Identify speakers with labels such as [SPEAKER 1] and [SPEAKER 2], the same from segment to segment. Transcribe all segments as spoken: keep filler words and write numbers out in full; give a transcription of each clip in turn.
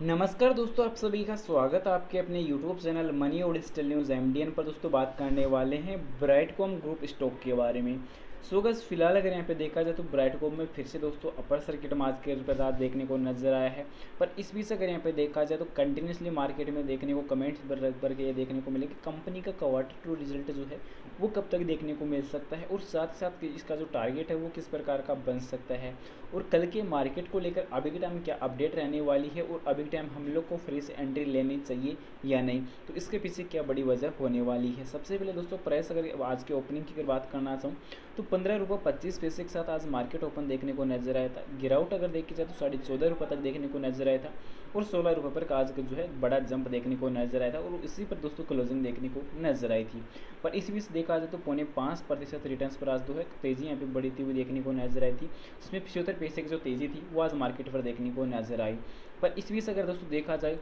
[SPEAKER 1] नमस्कार दोस्तों, आप सभी का स्वागत है आपके अपने यूट्यूब चैनल मनी और डिजिटल न्यूज़ एमडीएन पर। दोस्तों बात करने वाले हैं ब्राइटकॉम ग्रुप स्टॉक के बारे में। सो गस फिलहाल अगर यहाँ पे देखा जाए तो ब्राइटकॉम में फिर से दोस्तों अपर सर्किट मार्केट के बाद देखने को नजर आया है। पर इस बीच अगर यहाँ पे देखा जाए तो कंटिन्यूसली मार्केट में देखने को कमेंट्स भर भर के ये देखने को मिले कि कंपनी का क्वार्टर टू रिजल्ट जो है वो कब तक देखने को मिल सकता है और साथ साथ इसका जो टारगेट है वो किस प्रकार का बन सकता है और कल के मार्केट को लेकर अभी के टाइम क्या अपडेट रहने वाली है और अभी के टाइम हम लोग को फ्री से एंट्री लेनी चाहिए या नहीं, तो इसके पीछे क्या बड़ी वजह होने वाली है। सबसे पहले दोस्तों प्राइस अगर आज के ओपनिंग की अगर बात करना चाहूँ तो पंद्रह रुपये पच्चीस पैसे के साथ आज मार्केट ओपन देखने को नजर आया था। गिरावट अगर देखी जाए तो साढ़े चौदह रुपये तक देखने को नजर आया था और सोलह रुपये पर आज का जो है बड़ा जंप देखने को नजर आया था और इसी पर दोस्तों क्लोजिंग देखने को नजर आई थी। पर इस बीच देखा जाए तो पौने पाँच प्रतिशत रिटर्न्स पर आज जो है तेजी यहाँ पे बढ़ती हुई देखने को नजर आई थी, जिसमें पिछहत्तर पैसे की जो तेजी थी वो आज मार्केट पर देखने को नजर आई। पर इस बीच अगर दोस्तों देखा जाए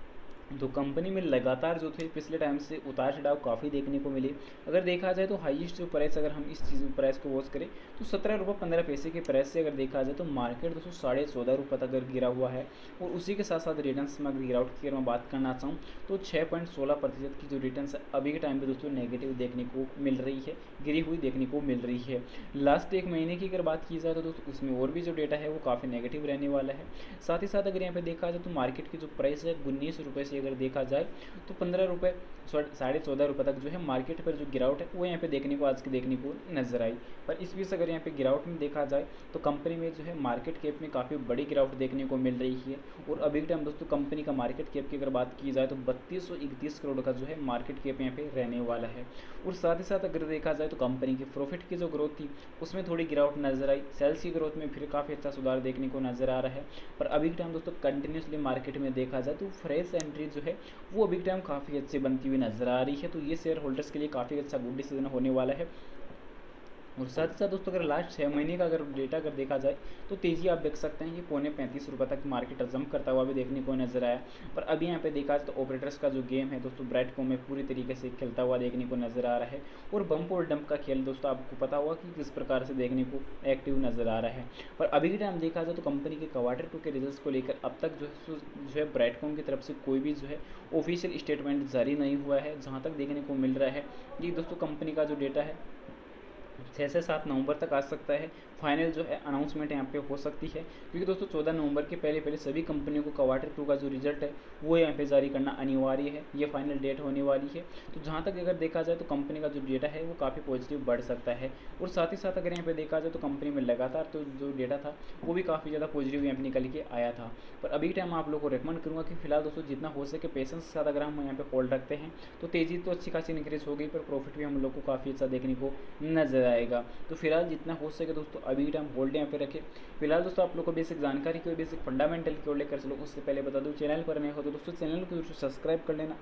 [SPEAKER 1] तो कंपनी में लगातार जो थे पिछले टाइम से उतार चढ़ाव काफ़ी देखने को मिले। अगर देखा जाए तो हाईएस्ट जो प्राइस अगर हम इस चीज़ प्राइस को वॉच करें तो सत्रह रुपये पंद्रह पैसे के प्राइस से अगर देखा जाए तो मार्केट दोस्तों साढ़े चौदह रुपये तक अगर गिरा हुआ है और उसी के साथ साथ रिटर्न्स में अगर गिरावट की अगर मैं बात करना चाहूँ तो छः पॉइंट सोलह प्रतिशत की जो रिटर्न्स अभी के टाइम पर दोस्तों नेगेटिव देखने को मिल रही है, गिरी हुई देखने को मिल रही है। लास्ट एक महीने की अगर बात की जाए तो दोस्तों उसमें और भी जो डेटा है वो काफ़ी नेगेटिव रहने वाला है। साथ ही साथ अगर यहाँ पे देखा जाए तो मार्केट की जो प्राइस है उन्नीस रुपये से अगर देखा जाए तो पंद्रह रुपये साढ़े चौदह रुपये तक जो है मार्केट पर जो गिरावट है वो यहाँ पे देखने को आज की देखने को नजर आई। पर इस बीच अगर यहाँ पे गिरावट में देखा जाए तो कंपनी में जो है मार्केट कैप में काफ़ी बड़ी गिरावट देखने को मिल रही है और अभी के टाइम दोस्तों कंपनी का मार्केट कैप की अगर बात की जाए तो बत्तीस सौ इकतीस करोड़ का जो है मार्केट कैप यहाँ पे रहने वाला है। और साथ ही साथ अगर देखा जाए तो कंपनी की प्रॉफिट की जो ग्रोथ थी उसमें थोड़ी गिरावट नजर आई। सेल्स की ग्रोथ में फिर काफ़ी अच्छा सुधार देखने को नजर आ रहा है। पर अभी के टाइम दोस्तों कंटिन्यूसली मार्केट में देखा जाए तो फ्रेश एंट्री जो है वो अभी के टाइम काफ़ी अच्छी बनती हुई नजर आ रही है, तो ये शेयर होल्डर्स के लिए काफ़ी अच्छा गुड डिसीजन होने वाला है। और साथ ही साथ दोस्तों अगर लास्ट छः महीने का अगर डेटा अगर देखा जाए तो तेज़ी आप देख सकते हैं कि पौने पैंतीस रुपये तक मार्केट जंप करता हुआ भी देखने को नजर आया। पर अभी यहाँ पे देखा जाए तो ऑपरेटर्स का जो गेम है दोस्तों ब्राइटकॉम में पूरी तरीके से खेलता हुआ देखने को नजर आ रहा है और बम्प और डंप का खेल दोस्तों आपको पता होगा कि किस प्रकार से देखने को एक्टिव नजर आ रहा है। पर अभी के टाइम देखा जाए तो कंपनी के क्वार्टर टू के रिजल्ट को लेकर अब तक जो है जो है ब्राइटकॉम की तरफ से कोई भी जो है ऑफिशियल स्टेटमेंट जारी नहीं हुआ है। जहाँ तक देखने को मिल रहा है कि दोस्तों कंपनी का जो डेटा है छः से सात नवंबर तक आ सकता है। फाइनल जो है अनाउंसमेंट यहाँ पे हो सकती है, क्योंकि दोस्तों चौदह नवंबर के पहले पहले सभी कंपनियों को क्वार्टर टू का जो रिजल्ट है वो यहाँ पे जारी करना अनिवार्य है। ये फाइनल डेट होने वाली है। तो जहाँ तक अगर देखा जाए तो कंपनी का जो डेटा है वो काफ़ी पॉजिटिव बढ़ सकता है। और साथ ही साथ अगर यहाँ पे देखा जाए तो कंपनी में लगातार तो जो डेटा था वो भी काफ़ी ज़्यादा पॉजिटिव यहाँ पे निकल के आया था। पर अभी के टाइम आप लोग को रिकमेंड करूँगा कि फिलहाल दोस्तों जितना हो सके पेशेंस के साथ अगर हम यहाँ पे होल्ड रखते हैं तो तेज़ी तो अच्छी खासी इंक्रीज हो गई, पर प्रॉफिट भी हम लोग को काफ़ी अच्छा देखने को नजर आएगा। तो फिलहाल जितना हो सके दोस्तों अभी टाइम होल्ड यहाँ पे रखें। फिलहाल दोस्तों आप लोग को बेसिक जानकारी की और बेसिक फंडामेंटल की ओर लेकर चलो। उससे पहले बता दूं चैनल पर नए हो तो दोस्तों चैनल को सब्सक्राइब कर लेना।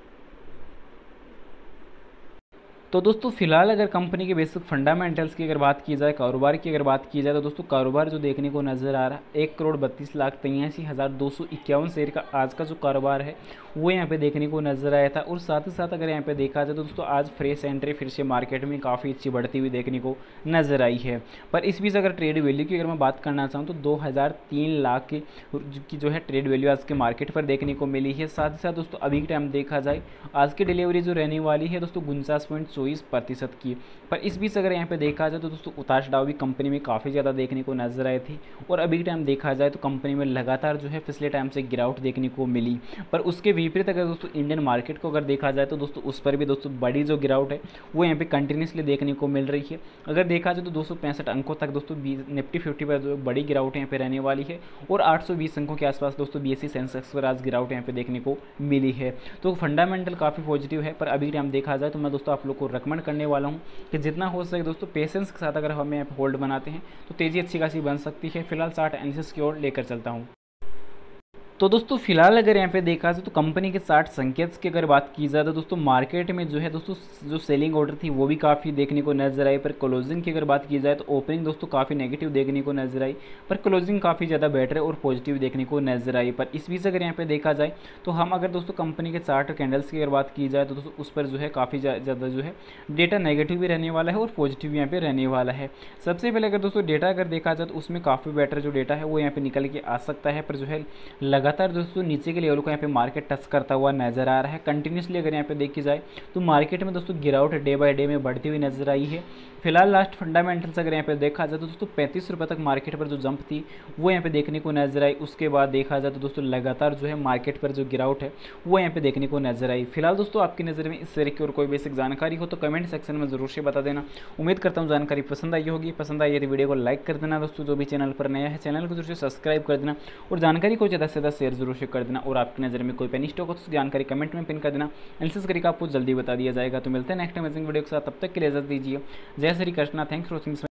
[SPEAKER 1] तो दोस्तों फिलहाल अगर कंपनी के बेसिक फंडामेंटल्स की अगर बात की जाए, कारोबार की अगर बात की जाए तो दोस्तों कारोबार जो देखने को नज़र आ रहा है एक करोड़ बत्तीस लाख तिरासी हज़ार दो सौ इक्यावन शेयर का आज का जो कारोबार है वो यहाँ पे देखने को नज़र आया था। और साथ ही साथ अगर यहाँ पे देखा जाए तो दोस्तों आज फ्रेश एंट्री फिर से मार्केट में काफ़ी अच्छी बढ़ती हुई देखने को नज़र आई है। पर इस बीच अगर ट्रेड वैल्यू की अगर मैं बात करना चाहूँ तो दो हज़ार तीन लाख की जो है ट्रेड वैल्यू आज के मार्केट पर देखने को मिली है। साथ ही साथ दोस्तों अभी के टाइम देखा जाए आज की डिलीवरी जो रहने वाली है दोस्तों उनचास पॉइंट चौबीस प्रतिशत की। पर इस बीच अगर यहाँ पे देखा जाए तो दोस्तों उतार चढ़ाव भी कंपनी में काफ़ी ज़्यादा देखने को नजर आए थे और अभी के टाइम देखा जाए तो कंपनी में लगातार जो है पिछले टाइम से गिरावट देखने को मिली। पर उसके विपरीत अगर दोस्तों इंडियन मार्केट को अगर देखा जाए तो दोस्तों उस पर भी दोस्तों बड़ी जो गिरावट है वो यहाँ पे कंटिन्यूसली देखने को मिल रही है। अगर देखा जाए तो दो सौ पैंसठ अंकों तक दोस्तों निफ्टी फिफ्टी पर जो बड़ी गिरावट यहाँ पे रहने वाली है और आठ सौ बीस अंकों के आसपास दोस्तों बी एस ई सेंसेक्स पर आज गिरावट यहाँ पे देखने को मिली है। तो फंडामेंटल काफ़ी पॉजिटिव है। पर अभी टाइम देखा जाए तो मैं दोस्तों आप लोग को रिकमेंड करने वाला हूँ कि जितना हो सके दोस्तों पेशेंस के साथ अगर हम यहाँ पे होल्ड बनाते हैं तो तेज़ी अच्छी खासी बन सकती है। फिलहाल चार्ट एनालिसिस की ओर लेकर चलता हूँ। तो दोस्तों फिलहाल अगर यहाँ पे देखा जाए तो कंपनी के चार्ट संकेत की अगर बात की जाए तो दोस्तों मार्केट में जो है दोस्तों जो सेलिंग ऑर्डर थी वो भी काफ़ी देखने को नजर आई। पर क्लोजिंग की अगर बात की जाए तो ओपनिंग दोस्तों काफ़ी नेगेटिव देखने को नजर आई, पर क्लोजिंग काफ़ी ज़्यादा बेटर और पॉजिटिव देखने को नजर आई। पर इस बीच अगर यहाँ पे देखा जाए तो हम अगर दोस्तों कंपनी के चार्ट कैंडल्स की अगर बात की जाए तो दोस्तों उस पर जो है काफ़ी ज़्यादा जो है डेटा नेगेटिव भी रहने वाला है और पॉजिटिव यहाँ पे रहने वाला है। सबसे पहले अगर दोस्तों डेटा अगर देखा जाए तो उसमें काफ़ी बेटर जो डेटा है वो यहाँ पे निकल के आ सकता है। पर जो है लगातार दोस्तों नीचे के लेवल को यहाँ पे मार्केट टच करता हुआ नजर आ रहा है। कंटिन्यूसली अगर यहाँ पे देखी जाए तो मार्केट में दोस्तों गिरावट डे बाय डे में बढ़ती हुई नजर आई है। फिलहाल लास्ट फंडामेंटल्स अगर यहाँ पे देखा जाए तो दोस्तों पैंतीस रुपये तक मार्केट पर जो जंप थी वो यहाँ पे देखने को नजर आई। उसके बाद देखा जाए तो दोस्तों लगातार जो है मार्केट पर जो गिरावट है वो यहाँ पे देखने को नजर आई। फिलहाल दोस्तों आपकी नज़र में इस तरह की और कोई बेसिक जानकारी हो तो कमेंट सेक्शन में जरूर से बता देना। उम्मीद करता हूँ जानकारी पसंद आई होगी। पसंद आई यदि वीडियो को लाइक कर देना दोस्तों, जो भी चैनल पर नया है चैनल को जरूर से सब्सक्राइब कर देना और जानकारी को ज़्यादा से ज़्यादा शेयर जरूर से कर देना। और आपकी नज़र में कोई पेनी स्टॉक हो तो जानकारी कमेंट में पिन कर देना, एनालिसिस करके आपको जल्दी बता दिया जाएगा। तो मिलते हैं नेक्स्ट अमेजिंग वीडियो के साथ, तब तक के लिए इजाजत दीजिए। जय Shri Krishna, thanks for watching.